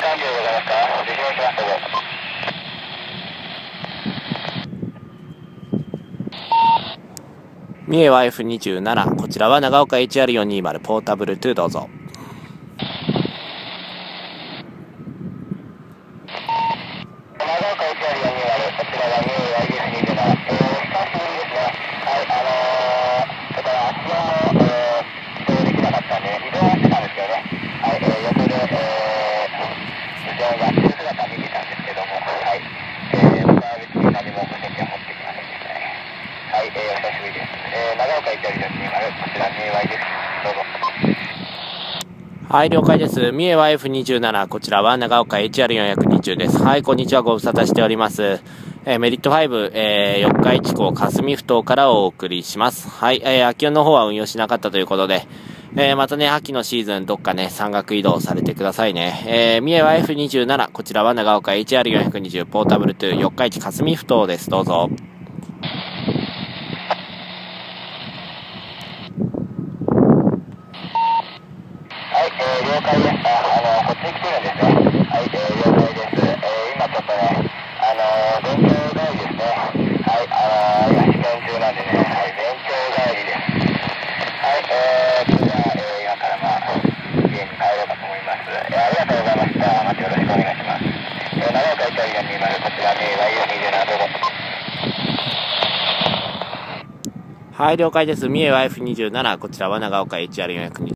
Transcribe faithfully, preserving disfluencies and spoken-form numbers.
完了でございますか。受信しますどうぞ。 三重は エフにじゅうなな、こちらは長岡 エイチアールよんひゃくにじゅう ポータブルにどうぞ。 長岡 エイチアールよんひゃくにじゅう、こちらは三重 ワイエフにじゅうなな、えー、久しぶりですね。はい、あのー、だから足の、えー、移動できなかったんで、移動はしてたんですけどね。はい、えー、横で、えー、非常にやってる姿見てたんですけども、はい、えー、僕は別に何も無線機は持ってきませんでしたね。はい、えー、お久しぶりです。えー、長岡 エイチアールよんひゃくにじゅう、こちら三重 ワイです。どうぞ。 はい、了解です。三重は エフにじゅうなな、こちらは長岡 エイチアールよんひゃくにじゅう です。はい、こんにちは、ご無沙汰しております。えー、メリットご、えー、四日市港霞ふ頭からお送りします。はい、えー、秋音の方は運用しなかったということで、えー、またね、秋のシーズン、どっかね、山岳移動されてくださいね。えー、三重は エフにじゅうなな、こちらは長岡 エイチアールよんひゃくにじゅう、ポータブルに四日市霞ふ頭です。どうぞ。 はい、えー、了解です。あ、あの、こっちに来てるんですね。はい、えー、了解です。えー、今ちょっとね、あのー、勉強帰りですね。はい、あのー、今試験中なんでね、はい、勉強帰りです。はい、えー、それでは、えー、今からまあ、家に帰ろうかと思います。えー、ありがとうございました。またよろしくお願いします。えー、長岡いちあるよんひゃくにじゅう、こちらに ワイエフにじゅうなな どうぞ。 はい、了解です。三重は エフにじゅうなな、こちらは長岡 エイチアールよんひゃくにじゅう